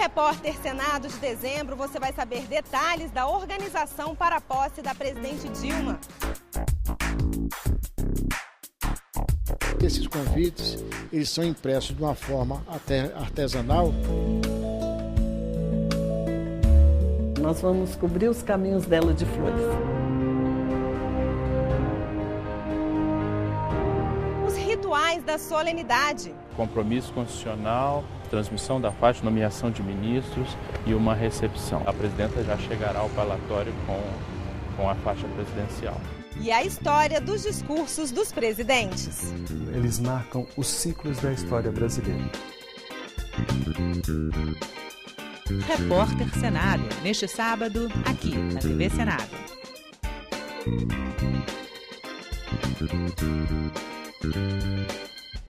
Repórter Senado de Dezembro, você vai saber detalhes da organização para a posse da presidente Dilma. Esses convites, eles são impressos de uma forma até artesanal. Nós vamos cobrir os caminhos dela de flores. Os rituais da solenidade. Compromisso constitucional, transmissão da faixa, nomeação de ministros e uma recepção. A presidenta já chegará ao palatório com a faixa presidencial. E a história dos discursos dos presidentes. Eles marcam os ciclos da história brasileira. Repórter Senado, neste sábado, aqui na TV Senado.